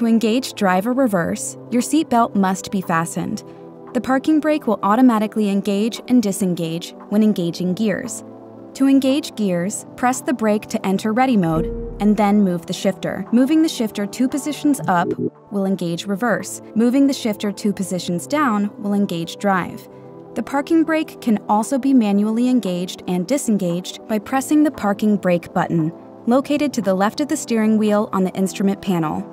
To engage drive or reverse, your seatbelt must be fastened. The parking brake will automatically engage and disengage when engaging gears. To engage gears, press the brake to enter ready mode, and then move the shifter. Moving the shifter 2 positions up will engage reverse. Moving the shifter 2 positions down will engage drive. The parking brake can also be manually engaged and disengaged by pressing the parking brake button, located to the left of the steering wheel on the instrument panel.